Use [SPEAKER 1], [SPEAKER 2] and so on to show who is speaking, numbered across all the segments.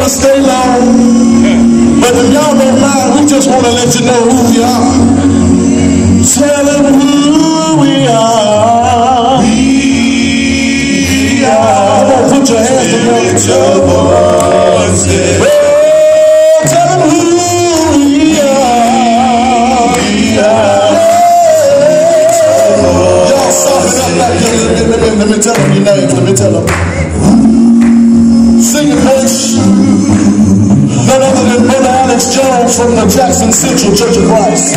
[SPEAKER 1] to stay long, but if y'all don't mind, we just want to let you know who we are. Tell them who we are. We are. Come on, put your hands together. Oh, tell them who we are. We are. Y'all soften up like that. Let me tell them your names. Let me tell them. Singing bass, none other than Brother Alex Jones from the Jackson Central Church of Christ.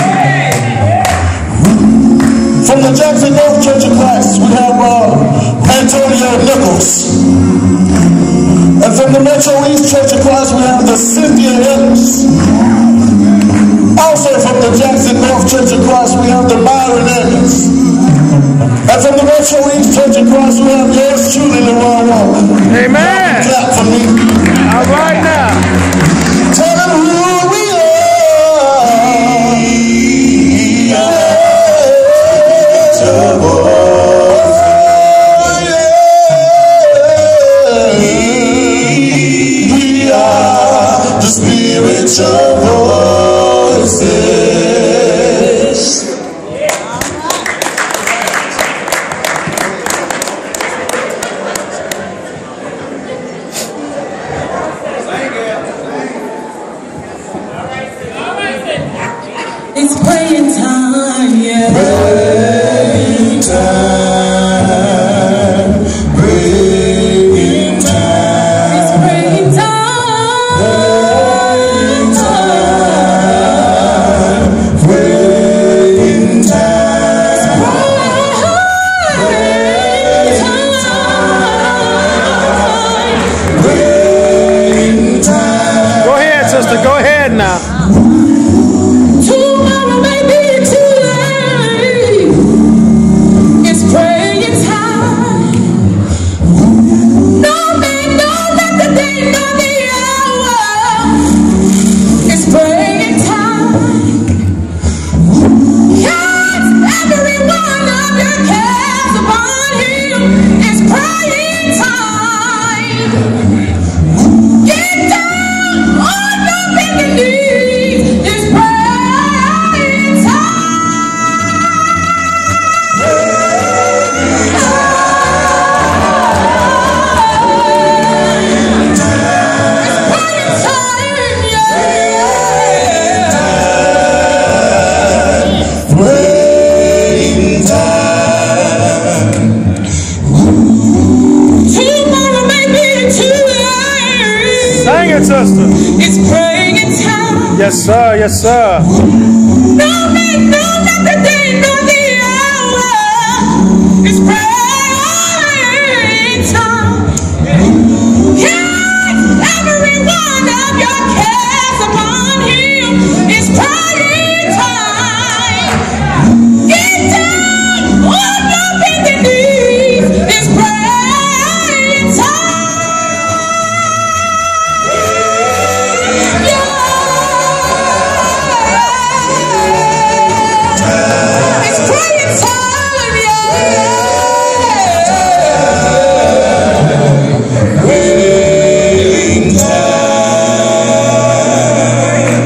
[SPEAKER 1] From the Jackson North Church of Christ, we have Antonio Nichols. And from the Metro East Church of Christ, we have the Cynthia Ellis. Also from the Jackson North Church of Christ, we have the Byron Evans. And from the Metro East Church of Christ, we have yours truly, LeRon Walker.
[SPEAKER 2] Amen.
[SPEAKER 1] Clap for me.
[SPEAKER 2] All right now.
[SPEAKER 1] Tell them who we are. We are the spiritual voices.
[SPEAKER 3] It's praying time, yeah.
[SPEAKER 1] Praying time, praying time.
[SPEAKER 3] It's praying time.
[SPEAKER 1] Praying time, praying time. Praying time.
[SPEAKER 2] Go ahead, sister. Go ahead now.
[SPEAKER 3] Tomorrow may be too late. It's praying time. No man knows not the day nor the hour. It's praying time. Cast every one of your cares upon Him. It's praying time. Get down on your bended knees. It's praying time.
[SPEAKER 1] Praying time.
[SPEAKER 3] Tomorrow may be too late.
[SPEAKER 2] Sing it, sister.
[SPEAKER 3] It's praying time.
[SPEAKER 2] Yes, sir. Yes, sir.
[SPEAKER 3] No man knows not the day nor the hour. It's praying time. Cast every one of your cares upon Him. It's praying time. Get down on your bended knees. It's praying time. It's praying time, yeah.
[SPEAKER 1] Praying time.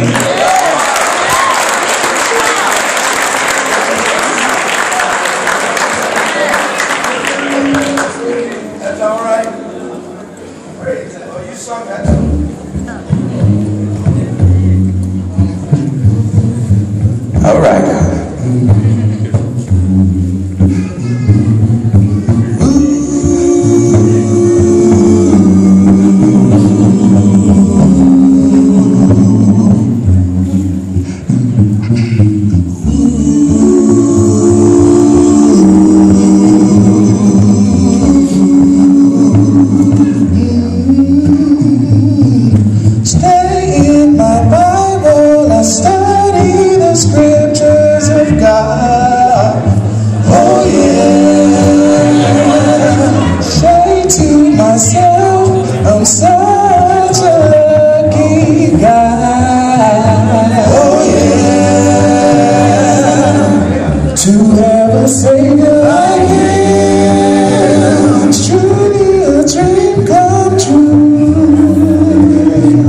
[SPEAKER 4] That's all right. Praise the Lord. You sung that. All right.
[SPEAKER 1] Stay in my Bible, I study the scriptures of God. Oh yeah. Say to myself, I'm such a lucky guy. Oh yeah. To have a Savior like Him, truly a dream come true.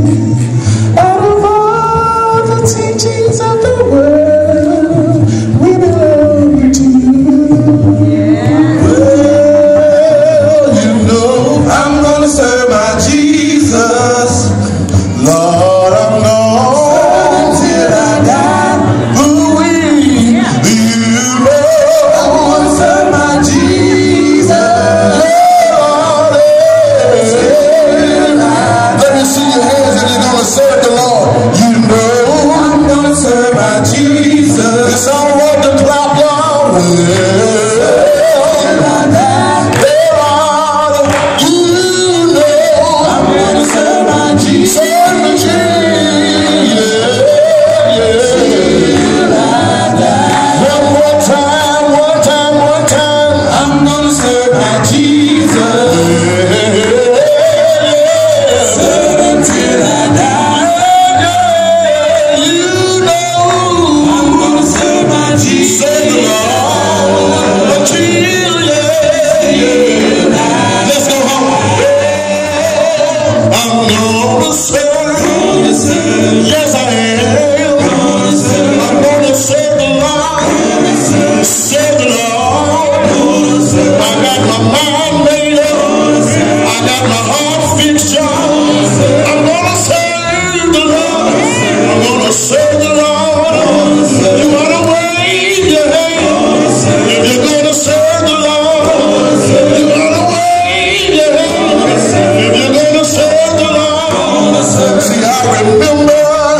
[SPEAKER 1] Yes, I am. I'm gonna serve the Lord. Serve the Lord. I got my mind made up. I got my heart fixed up. I'm gonna serve the Lord. I'm gonna serve the Lord. You wanna wave your hand if you're gonna serve the Lord. You wanna wave your hand if you're gonna serve the Lord. See, I remember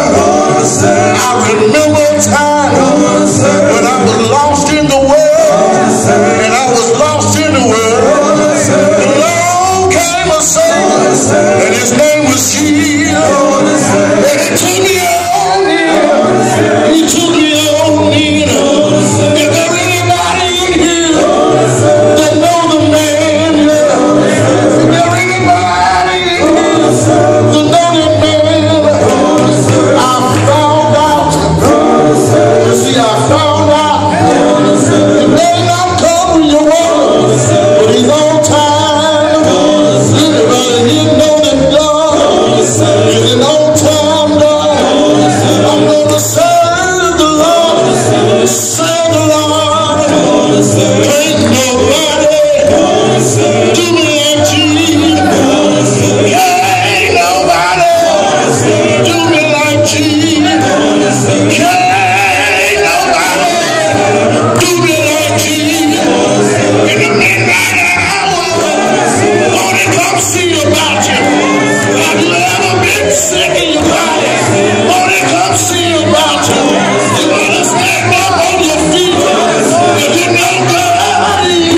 [SPEAKER 1] a time when I was lost in the world, and I was lost in the world. Along came a Savior, and his name was Jesus, and he took me on in. He took me on in. Is there anybody in here that know the man? Is there anybody in here that know the man? I found out. See, I found out. He may not come when you want, but he's on time. Anybody here know that God is an on-time God? I'm gonna serve the Lord. Serve the Lord. Ain't nobody do me like Jesus. Ain't nobody do me like Jesus. Ain't nobody do me like Jesus. In the midnight hour, Lord, he come see about you. Have you ever been sick in your body? Lord, he come see about you. You gotta stand up on your feet. If you know God is,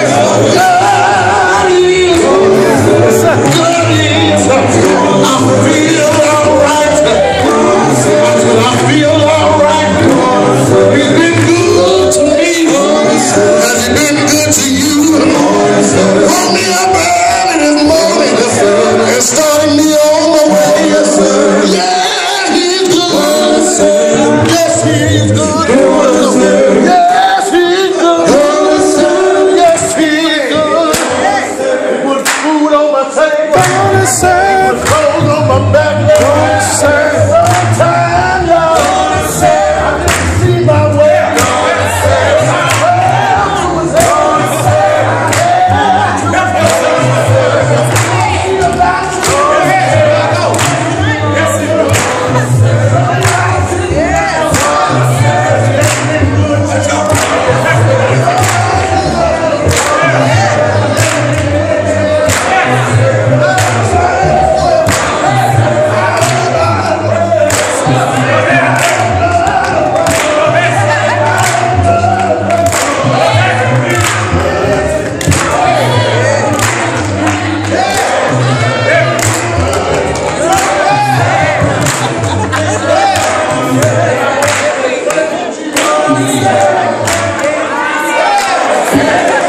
[SPEAKER 1] God is, God is. I feel alright. I feel alright. He's been good to me. Has he been good to you? Woke me up early this morning and started me on my way. Yeah, he's good. Yes, he's good. Yes, he's good. Yes, he's good. Put food on my table. Put clothes on my back. Time, y'all. I didn't see my way. Yeah.